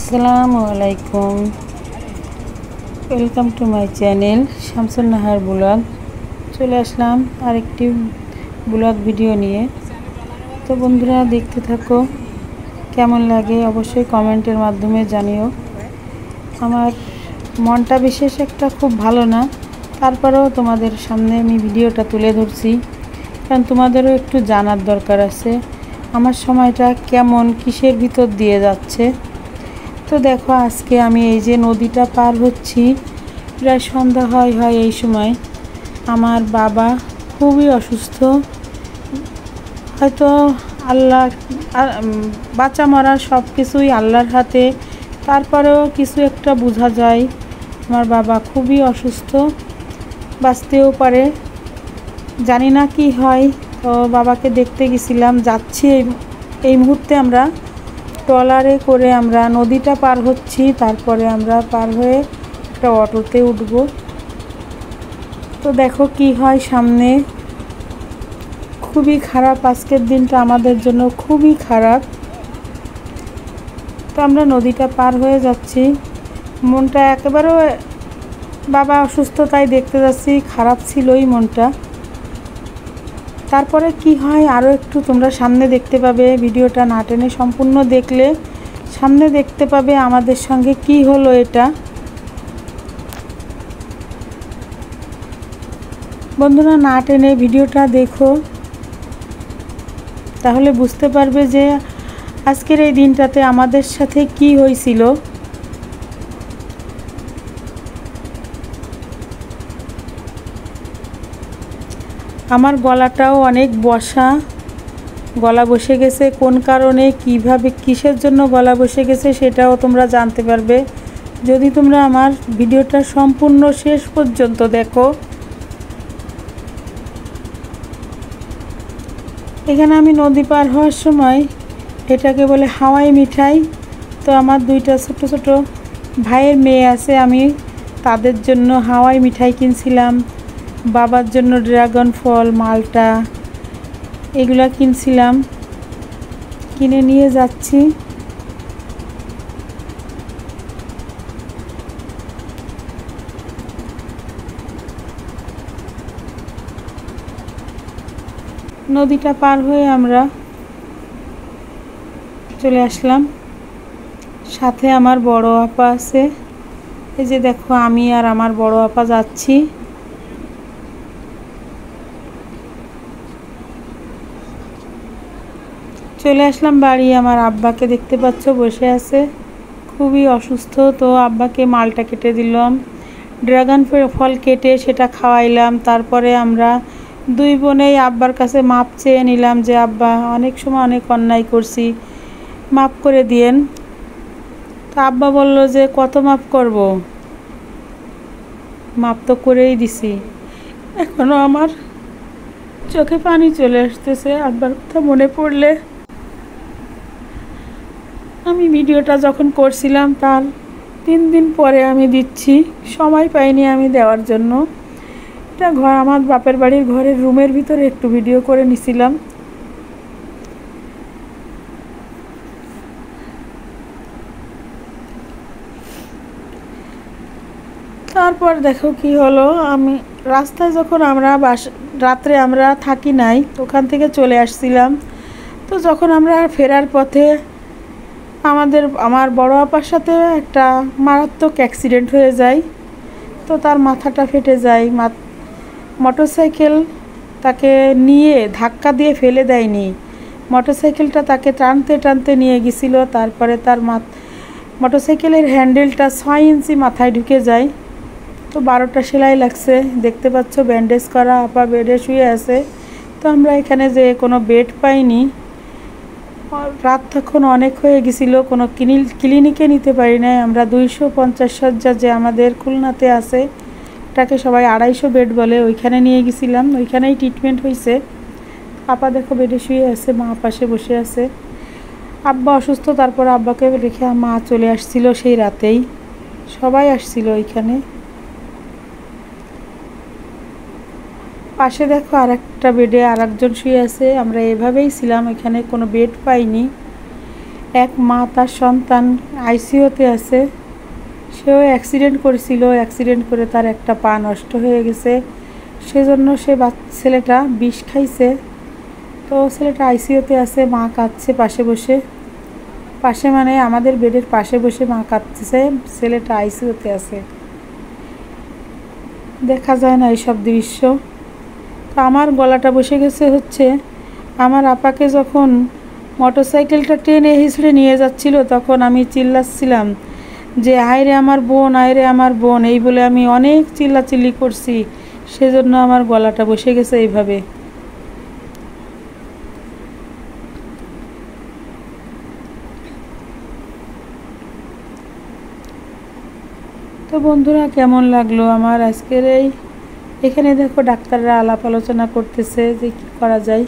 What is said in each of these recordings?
আসসালামু আলাইকুম, welcome to my channel Shamsun Nahar blog. চলে আসলাম আরেকটি ব্লগ ভিডিও নিয়ে। তো বন্ধুরা দেখতে থাকো, কেমন লাগে অবশ্যই কমেন্টের মাধ্যমে জানিও। আমার মনটা বিশেষ একটা খুব ভালো না, তারপরেও তোমাদের সামনে আমি ভিডিওটা তুলে ধরছি, কারণ তোমাদেরও একটু জানার দরকার আছে আমার সময়টা কেমন, কিসের ভিতর দিয়ে যাচ্ছে। তো দেখো, আজকে আমি এই যে নদীটা পার হচ্ছি, প্রায় সন্ধ্যা হয় এই সময়। আমার বাবা খুবই অসুস্থ, হয়তো আল্লাহ বাঁচা মরা সব কিছুই আল্লাহর হাতে, তারপরেও কিছু একটা বোঝা যায়। আমার বাবা খুবই অসুস্থ, বাঁচতেও পারে, জানি না কি হয়। তো বাবাকে দেখতে গেছিলাম, যাচ্ছি এই মুহূর্তে আমরা ট্রলারে করে আমরা নদীটা পার হচ্ছি, তারপরে আমরা পার হয়ে একটা অটোতে উঠব। তো দেখো কি হয় সামনে। খুবই খারাপ, আজকের দিনটা আমাদের জন্য খুবই খারাপ। তো আমরা নদীটা পার হয়ে যাচ্ছি, মনটা একেবারে, বাবা অসুস্থ তাই দেখতে যাচ্ছি, খারাপ ছিলই মনটা। তারপরে কি হয় আরও একটু তোমরা সামনে দেখতে পাবে, ভিডিওটা না টেনে সম্পূর্ণ দেখলে সামনে দেখতে পাবে আমাদের সঙ্গে কি হলো এটা। বন্ধুরা, না টেনে ভিডিওটা দেখো, তাহলে বুঝতে পারবে যে আজকের এই দিনটাতে আমাদের সাথে কি হয়েছিল। আমার গলাটাও অনেক বসা, গলা বসে গেছে। কোন কারণে, কিভাবে, কিসের জন্য গলা বসে গেছে সেটাও তোমরা জানতে পারবে যদি তোমরা আমার ভিডিওটা সম্পূর্ণ শেষ পর্যন্ত দেখো। এখানে আমি নদী পার হওয়ার সময়, এটাকে বলে হাওয়াই মিঠাই। তো আমার দুইটা ছোট ছোট ভাইয়ের মেয়ে আছে, আমি তাদের জন্য হাওয়াই মিঠাই কিনছিলাম, বাবার জন্য ড্রাগন ফল, মালটা, এগুলা কিনছিলাম, কিনে নিয়ে যাচ্ছি। নদীটা পার হয়ে আমরা চলে আসলাম, সাথে আমার বড় আপা আছে। এই যে দেখো, আমি আর আমার বড় আপা যাচ্ছি। চলে আসলাম বাড়ি। আমার আব্বাকে দেখতে পাচ্ছ বসে আছে, খুবই অসুস্থ। তো আব্বাকে মালটা কেটে দিলাম, ড্রাগন ফল কেটে সেটা খাওয়াইলাম। তারপরে আমরা দুই বোনেই আব্বার কাছে মাপ চেয়ে নিলাম যে আব্বা, অনেক সময় অনেক অন্যায় করছি, মাপ করে দিয়েন। তো আব্বা বলল যে কত মাপ করব, মাপ তো করেই দিছি। এখনও আমার চোখে পানি চলে আসতেছে আব্বার কথা মনে পড়লে। আমি ভিডিওটা যখন করছিলাম তার 3 দিন পরে আমি দিচ্ছি, সময় পাইনি আমি দেওয়ার জন্য। এটা আমার বাপের বাড়ির ঘরের রুমের ভিতরে একটু ভিডিও করে নিছিলাম। তারপর দেখো কি হলো, আমি রাস্তায় যখন আমরা রাত্রে আমরা থাকি নাই, ওখান থেকে চলে আসছিলাম। তো যখন আমরা ফেরার পথে আমার বড় আপার সাথে একটা মারাত্মক অ্যাক্সিডেন্ট হয়ে যায়। তো তার মাথাটা ফেটে যায়। মোটরসাইকেল তাকে নিয়ে ধাক্কা দিয়ে ফেলে দেয়নি, মোটরসাইকেলটা তাকে টানতে টানতে নিয়ে গেছিল। তারপরে তার মোটরসাইকেলের হ্যান্ডেলটা 6 ইঞ্চি মাথায় ঢুকে যায়। তো 12টা সেলাই লাগছে, দেখতে পাচ্ছ, ব্যান্ডেজ করা। আপা বেডে শুয়ে আছে। তো আমরা এখানে যে কোনো বেড পাইনি, রাত তখন অনেক হয়ে গেছিল, কোনো ক্লিনিকে নিতে পারি নাই। আমরা 250 শয্যা যে আমাদের খুলনাতে আছে, এটাকে সবাই 250 বেড বলে, ওইখানে নিয়ে গেছিলাম, ওইখানেই ট্রিটমেন্ট হয়েছে। আপা দেখো বেডে শুয়ে আছে, মা পাশে বসে আছে। আব্বা অসুস্থ, তারপর আব্বাকে রেখে মা চলে আসছিল সেই রাতেই, সবাই আসছিল ওইখানে। পাশে দেখো আর একটা বেডে আর একজন শুয়ে আছে। আমরা এভাবেই ছিলাম, এখানে কোনো বেড পাইনি। এক মা তার সন্তান আইসিইউতে আছে, সেও অ্যাক্সিডেন্ট করেছিল, অ্যাক্সিডেন্ট করে তার একটা পা নষ্ট হয়ে গেছে, সেজন্য ছেলেটা বিষ খাইছে। তো ছেলেটা আইসিইউতে আছে, মা কাঁদছে পাশে বসে, পাশে মানে আমাদের বেডের পাশে বসে মা কাঁদতেছে, ছেলেটা আইসিইউতে আছে। দেখা যায় না এইসব দৃশ্য। তো আমার গলাটা বসে গেছে হচ্ছে, আমার আপাকে যখন মোটরসাইকেলটা টেনে হিঁচড়ে নিয়ে যাচ্ছিল তখন আমি চিল্লাচ্ছিলাম যে আয়রে আমার বোন, আয়রে আমার বোন, এই বলে আমি অনেক চিল্লাচিল্লি করছি, সেজন্য আমার গলাটা বসে গেছে এইভাবে। তো বন্ধুরা, কেমন লাগলো আমার আজকের এখানে দেখো ডাক্তাররা আলাপ আলোচনা করতেছে যে কী করা যায়।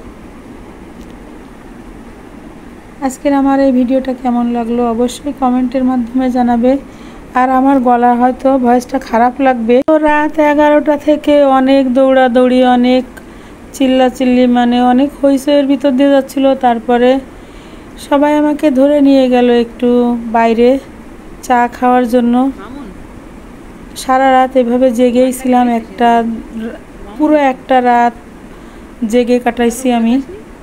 আজকের আমার এই ভিডিওটা কেমন লাগলো অবশ্যই কমেন্টের মাধ্যমে জানাবে। আর আমার গলা হয়তো ভয়েসটা খারাপ লাগবে। তো রাত 11টা থেকে অনেক দৌড়াদৌড়ি, অনেক চিল্লাচিল্লি, মানে অনেক হইচইয়ের ভিতর দিয়ে যাচ্ছিল। তারপরে সবাই আমাকে ধরে নিয়ে গেল একটু বাইরে চা খাওয়ার জন্য। সারা রাত এভাবে জেগেই ছিলাম, পুরো একটা রাত জেগে কাটাইছি আমি।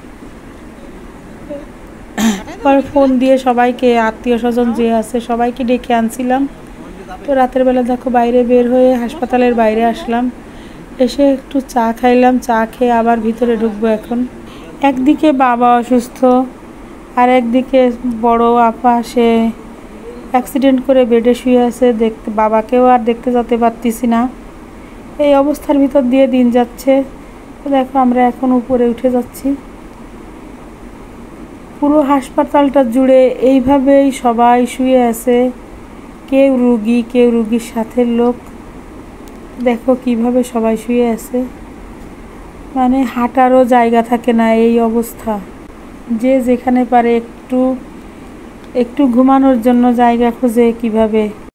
পরে ফোন দিয়ে সবাইকে, আত্মীয় স্বজন যে আছে সবাইকে ডেকে আনছিলাম। তো রাতের বেলা দেখো বাইরে বের হয়ে হাসপাতালের বাইরে আসলাম, এসে একটু চা খাইলাম, চা খেয়ে আবার ভিতরে ঢুকবো এখন। একদিকে বাবা অসুস্থ, আর একদিকে বড় আপা, সে অ্যাক্সিডেন্ট করে বেডে শুয়ে আছে, বাবাকেও আর দেখতে যেতে পারতেছি না। এই অবস্থার ভিতর দিয়ে দিন যাচ্ছে। তো দেখো আমরা এখন উপরে উঠে যাচ্ছি। পুরো হাসপাতালটা জুড়ে এইভাবেই সবাই শুয়ে আছে, কেউ রুগী, কেউ রুগীর সাথের লোক। দেখো কিভাবে সবাই শুয়ে আছে, মানে হাঁটারও জায়গা থাকে না, এই অবস্থা। যে যেখানে পারে একটু ঘুমানোর জন্য জায়গা খোঁজে কিভাবে।